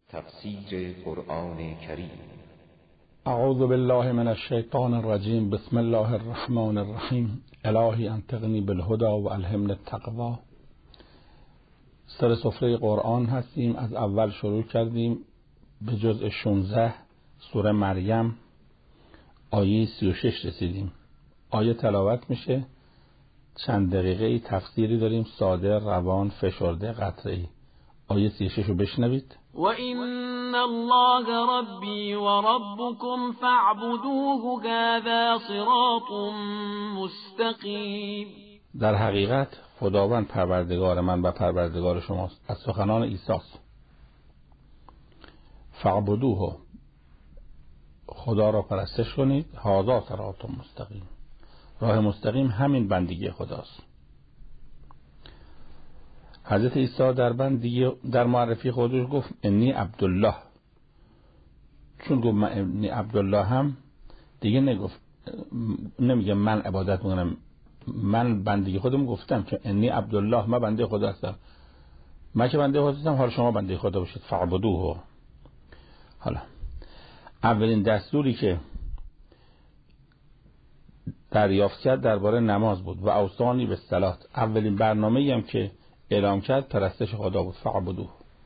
تفسیر قرآن کریم. اعوذ بالله من الشیطان الرجیم. بسم الله الرحمن الرحیم. الهی انطقنی بالهدى و الهمنی التقوی. سر سفره قرآن هستیم. از اول شروع کردیم به جزء 16 سوره مریم آیه 36 رسیدیم. آیه تلاوت میشه، چند دقیقه تفسیری داریم، ساده، روان، فشرده، قطعی. آیه 36 رو بشنوید. و این الله ربی و ربکم فاعبدوه هذا صراط مستقیم. در حقیقت خداوند پروردگار من و پروردگار شماست. از سخنان عیسی است. فاعبدوه، خدا را پرستش کنید. هذا صراط مستقیم، راه مستقیم همین بندگی خداست. حضرت عیسی در معرفی خودش گفت انی عبدالله. چون گفت من انی عبدالله هم دیگه نگفت، نمیگه من عبادت میکنم، من بندگی خودم گفتم که انی عبدالله، من بنده خدا هستم. من که بنده خدا هستم، حالا شما بنده خدا باشید. فاعبدوه. حالا اولین دستوری که دریافت کرد درباره نماز بود و اوصانی بالصلاة. اولین برنامه‌ای هم که اعلام کرد پرستش خدا بود. فاعبدوه.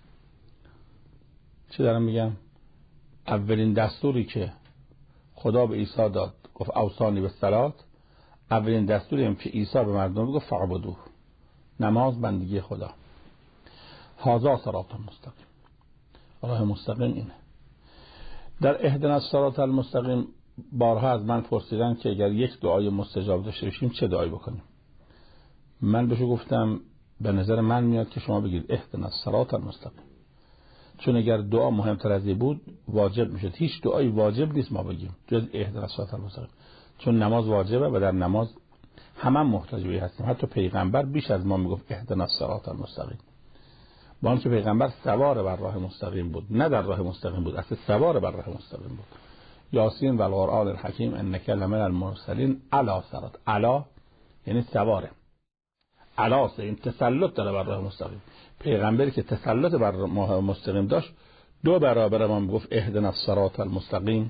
چی دارم میگم؟ اولین دستوری که خدا به عیسی داد گفت اوصانی بالصلاة. اولین دستوری هم که عیسی به مردم گفت فاعبدوه، نماز بندگی خدا. هذا صراط مستقیم، راه مستقیم اینه. در اهدنا الصراط المستقیم بارها از من پرسیدن که اگر یک دعای مستجاب داشته باشیم چه دعایی بکنیم. من بهش گفتم به نظر من میاد که شما بگید اهدنا الصراط المستقیم، چون اگر دعا مهمتر از این بود واجب میشد. هیچ دعایی واجب نیست ما بگیم جز اهدنا الصراط المستقیم، چون نماز واجبه و در نماز همه محتاج به هستیم. حتی پیغمبر بیش از ما میگفت اهدنا الصراط المستقیم، با اینکه پیغمبر سوار بر راه مستقیم بود، نه در راه مستقیم بود، اصلا سوار بر راه مستقیم بود. یاسین و القرآن الحکیم انک لمن المرسلین علی صراط. علی یعنی سواره، علی این تسلط داره بر راه مستقیم. پیغمبری که تسلط بر راه مستقیم داشت دو برابر ما میگفت اهدنا الصراط المستقیم.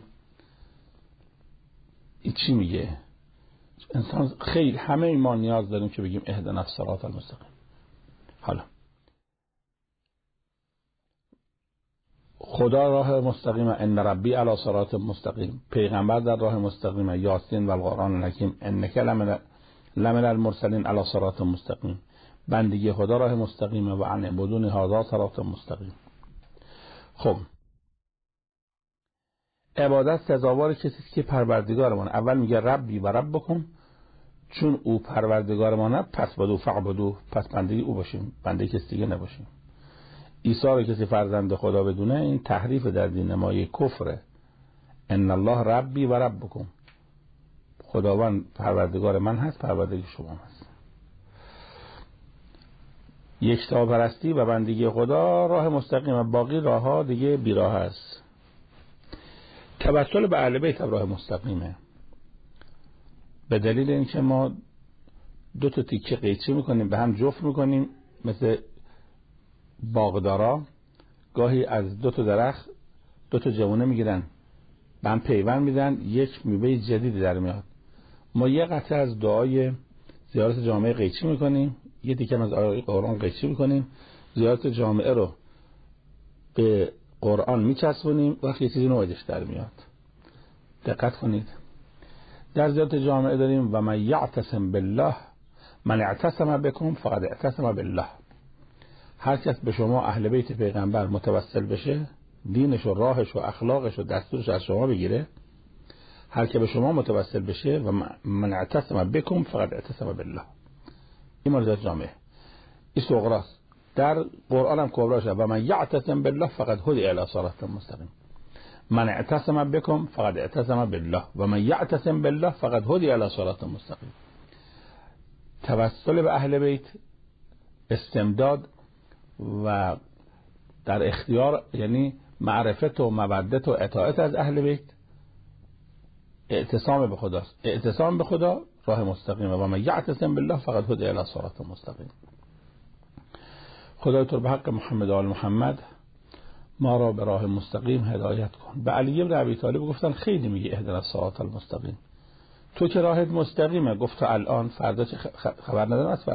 این چی میگه؟ انسان خیلی همه ما نیاز داریم که بگیم اهدنا الصراط المستقیم. حالا خدا راه مستقیم، ان ربی علی صراط مستقیم. پیغمبر در راه مستقیم. یاسین و القرآن الحکیم انک لمن المرسلین علی صراط مستقیم. بندگی خدا راه مستقیمه و ان بدون هذا صراط مستقیم. خب عبادت سزاوار کسی که پروردگارمان. اول میگه ربی و ربکم، چون او پروردگارمانه پس بدو فعبدو، پس بندگی او باشیم، بندگی کسی دیگه نباشیم. عیسی رو کسی فرزند خدا بدونه این تحریف در دین مایه کفره. ان الله ربی و ربکم، خداوند پروردگار من هست، پروردگار شما هست. یکتا پرستی و بندگی خدا راه مستقیم، باقی راه ها دیگه بیراه است. توسل به اهل بیت راه مستقیمه، به دلیل اینکه ما دو تا تیکه قیچی میکنیم به هم جفت میکنیم، مثل باغدارا گاهی از دو تا درخت دو تا جوانه میگیرن به هم پیوند میدن، یک میوه جدید در میاد. ما یه قطعه از دعای زیارت جامعه قیچی میکنیم، یه دیگه از آیه قرآن قیچی میکنیم، زیارت جامعه رو به قرآن میچسبونیم، وقتی یه چیزی نوعدش در میاد. دقت کنید، در زیارت جامعه داریم و من یعتصم بالله من اعتصم بکم فقد اعتصم بالله. هر کس به شما اهل بیت پیغمبر متوسل بشه، دینش و راهش و اخلاقش و دستورش از شما بگیره، هر که به شما متوسل بشه و من اعتصم بکم فقد اعتصم بالله. این مرزت جامعه این صغراست. در قرآن هم کبراشه و من یعتصم بالله فقد هدی الی صراط مستقیم. من اعتصم بکم فقد اعتصم بالله و من یعتصم بالله فقد هدی الی صراط مستقیم. توسل به اهل بیت، استمداد و در اختیار، یعنی معرفت و مودت و اطاعت از اهل بیت، اعتصام به خداست. اعتصام به خدا راه مستقیمه و من یعتصم بالله فقد هدی الی صراط مستقیم. خدای تو به حق محمد و آل محمد ما را به راه مستقیم هدایت کن. به علی بن ابی طالب گفتن خیلی میگه اهدنا الصراط المستقیم، تو که راهت مستقیمه. گفت تو الان، فردا چه خبر ندارم از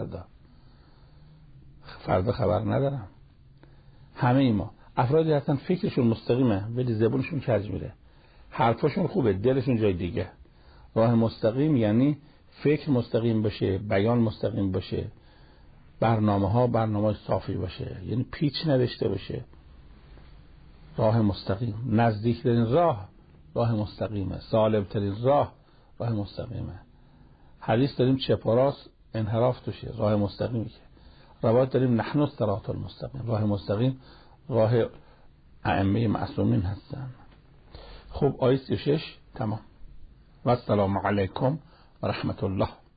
فردا خبر ندارم. همه ما افرادی هستن فکرشون مستقیمه ولی زبونشون کج میره، حرفشون خوبه دلشون جای دیگه. راه مستقیم یعنی فکر مستقیم باشه، بیان مستقیم باشه، برنامه صافی باشه، یعنی پیچ نداشته باشه. راه مستقیم، نزدیکترین راه مستقیمه، سالمترین راه مستقیمه. حدیث داریم چپ و راست انحراف توشه، راه مستقیمی که روایت داریم نحن الصراط المستقیم، راه مستقیم راه ائمه معصومین هستن. خب آیه 36 تمام. و السلام علیکم و رحمت الله.